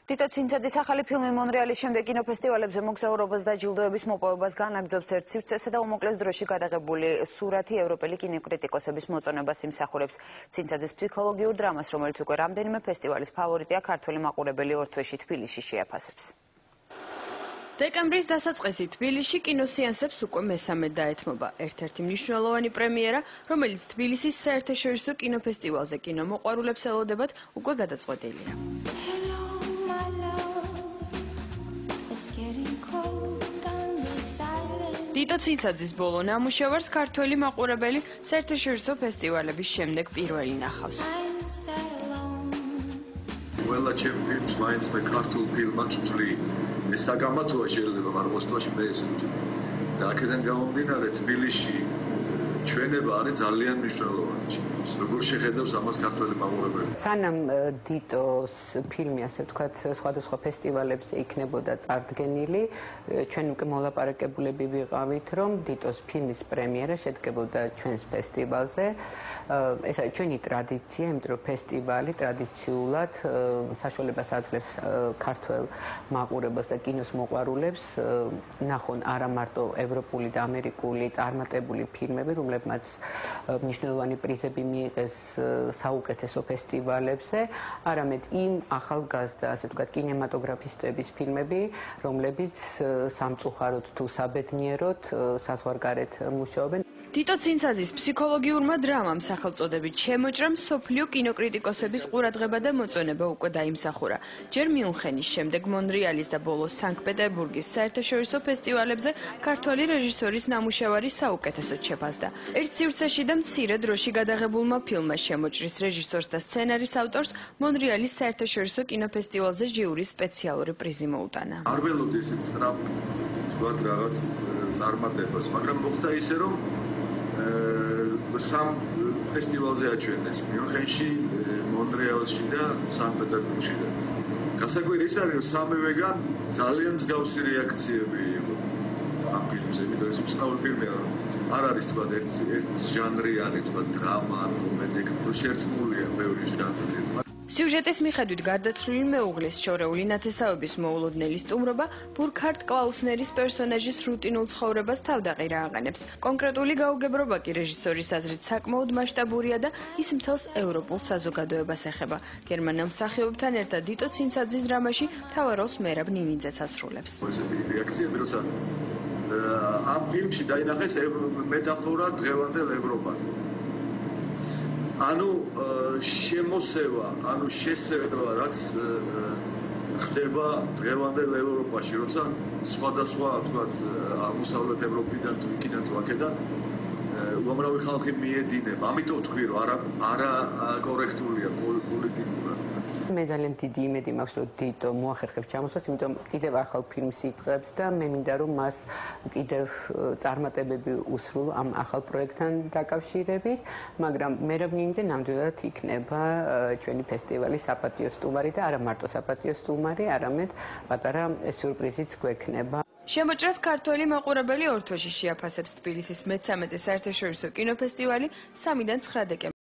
თითო ცინცაძის ახალი ფილმი მონრეალის შემდეგ კინოფესტივალებზე მოგზაურობას და ჯილდოების მოპოვებას განაგრძობს ერთ სივრცესა და უმოკლეს დროში გადაღებული სურათი ევროპელი კინოკრიტიკოსების მოწონებას იმსახურებს. ცინცაძის ფსიქოლოგიურ დრამას, რომელიც უკვე რამდენიმე ფესტივალის ფავორიტია, ქართველი მაყურებელი ორ თვეში თბილისში შეაფასებს. დეკემბრის დასაწყისით თბილისში კინოსეანსებს უკვე მესამედ დაეთმობა. ერთ-ერთი მნიშვნელოვანი პრემიერა, რომელიც თბილისის საერთაშორისო კინოფესტივალზე კინომოყვარულებს ელოდებათ, უკვე გადაწყვეტილია. თითო ცინცაძის ბოლო ნამუშევარს ქართველი მაყურებელი საერთაშორისო ფესტივალების შემდეგ პირველი ნახავს. ყველა ჩემ ფილმს მაინც მე ქართულ ფილმად ვთვლი. ეს საგამართოა შეიძლება, მაგრამ მოსტოვაში მე ეს ვთვლი. და აქედან გამომდინარე თბილისში ჩვენება არის ძალიან მნიშვნელოვანი. როგორ შეხედავს ამას ქართველი მაყურებელი? სანამ დიტოს ფილმი, ასე ვთქვათ, სხვადასხვა ფესტივალებზე იქნებოდა წარდგენილი, ჩვენ უკვე მოლაპარაკებულები ვიყავით, რომ დიტოს ფილმის პრემიერა შედგებოდა ჩვენს ფესტივალზე. ეს არის ჩვენი ტრადიცია, იმიტომ რომ ფესტივალი ტრადიციულად საშუალებას აძლევს ქართველ მაყურებელს და კინოს მოყვარულებს ნახონ არა მარტო ევროპული და ამერიკული წარმატებული ფილმები, რომლებმაც მნიშვნელოვანი პრიზები მიიღეს საუკეთესო ფესტივალებზე, არამედ იმ ახალგაზრდა, ასე ვთქვათ, კინემატოგრაფისტების ფილმები, რომლებიც სამწუხაროდ თუ საბედნიეროდ საზღვარგარეთ მუშაობენ. თითო ცინცაძის ფსიქოლოგიურმა დრამამ სახელწოდებით შემოჭრა მსოფლიო კინოკრიტიკოსების ყურადღება და მოწონება უკვე დაიმსახურა. ჯერ მიუნხენის, შემდეგ მონრეალის და ბოლოს სანქტ-პეტერბურგის საერთაშორისო ფესტივალებზე ქართველი რეჟისორის ნამუშევარი საუკეთესოდ შეფასდა. ერთ სივრცეში და მცირე დროში გადაღებულმა ფილმმა შემოჭრის რეჟისორს და სცენარის ავტორს მონრეალის საერთაშორისო კინოფესტივალზე ჟიურის სპეციალური პრიზი მოუტანა. არ ველოდი ესეც სწრაფ თქვათ რაღაც წარმატებას, მაგრამ მოხდა ისე რომ სამ ფესტივალზე აჩვენეს მიუნხენში, მონრეალში და სანქტ-პეტერბურგში. გასაკვირი ის არის, რომ სამივეგან ძალიან მსგავსი რეაქციები იყო ამ ფილმზე, იმიტომ ეს მსწავლი ფილმია, არ არის თქვათ ერთ ჟანრიანი, თქვათ დრამა, კომედია, შერწყმულია ბევრი ჟანრი. სიუჟეტის მიხედვით გარდაცვლილი მეუღლის შორეული ნათესავების მოულოდნელი სტუმრობა ბურქჰარდ კლაუსნერის პერსონაჟის რუტინულ ცხოვრებას თავდაყირა აყენებს. კონკრეტული გაუგებრობა კი რეჟისორის აზრით საკმაოდ მასშტაბურია და ის მთელს ევროპულ საზოგადოებას ეხება. გერმანელ მსახიობთან ერთად თითო ცინცაძის დრამაში მთავარ როლს მერაბ ნინიძეც ასრულებს. ესეთი რეაქციები, როცა ამ ფილმში დაინახეს მეტაფორა დღევანდელ ევროპაზე. ანუ შემოსევა, ანუ შესება, რაც ხდება დღევანდელ ევროპაში, როცა სხვადასხვა, თქვათ, აღმოსავლეთ ევროპიდან თუ იქიდან თუ აქედან უამრავი ხალხი მიედინება. ამიტომ ვთქვი, რომ არა კორექტულია პოლიტიკურად. მე ძალიან დიდი იმედი მაქვს, რომ დიტო მოახერხებს ჩამოსვლას, იმიტომ კიდევ ახალ ფილმს იწყებს და მე მინდა რომ მას კიდევ წარმატებები უსრულო ამ ახალ პროექტთან დაკავშირებით, მაგრამ მერაბ ნინიძე ნამდვილად იქნება ჩვენი ფესტივალის საპატიო სტუმარი და არა მარტო საპატიო სტუმარი, არამედ პატარა სიურპრიზიც გვექნება. შემოჭრას ქართველი მაყურებელი ორ თვეში შეაფასებს თბილისის მე-13 საერთაშორისო კინოფესტივალი 3-დან 9 დეკემბრამდე.